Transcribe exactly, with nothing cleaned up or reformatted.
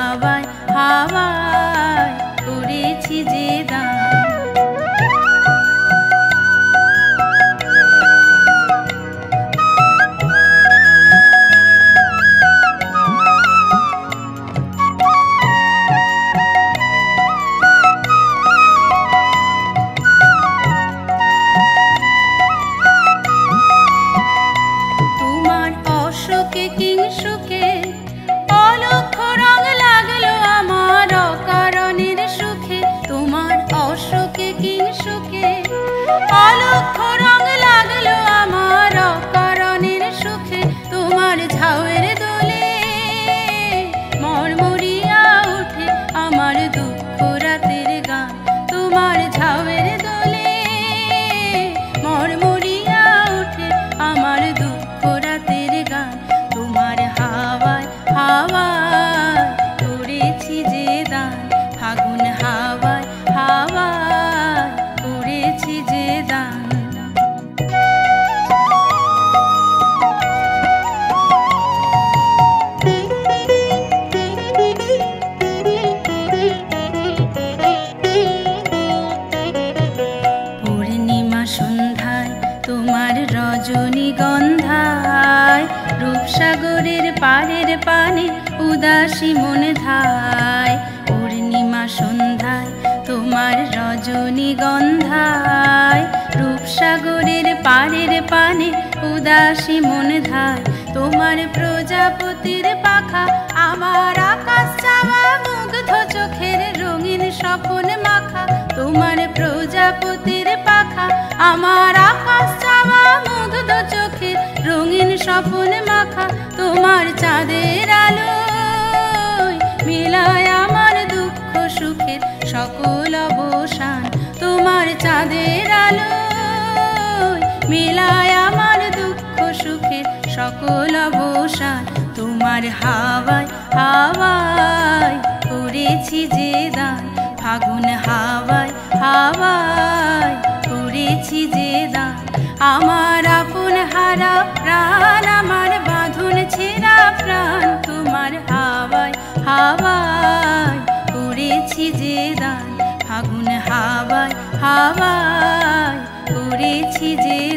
হাওয়ায় হাওয়ায় করেছি যে দান। রজনীগন্ধায় রূপসাগরের পাড়ের পানে উদাসী মনে ধায়। পূর্ণিমা সন্ধ্যায় তোমার রজনীগন্ধায় রূপসাগরের পাড়ের পানে উদাসী মনে ধায়। তোমার প্রজাপতির পাখা আমার আকাশ চাওয়া মুগ্ধ চোখের রঙিন স্বপন মাখা। তোমার প্রজাপতির পাখা আমার আকাশ চাওয়া মুগ্ধ চোখের রঙিন স্বপন মাখা। তোমার চাঁদের আলোয় মিলায় আমার দুঃখ সুখের সকল অবসান। তোমার চাঁদের আলোয় মিলায় আমার দুঃখ সুখের সকল অবসান। তোমার হাওয়ায় হাওয়ায় করেছি যে দান। ফাগুন হাওয়ায় হাওয়ায় করেছি যে দান। আমার আপন হারা প্রাণ আমার বাঁধন ছেঁড়া প্রাণ তোমার হাওয়ায় হাওয়ায় করেছি যে দান। ফাগুন হাওয়ায় হাওয়ায় করেছি যে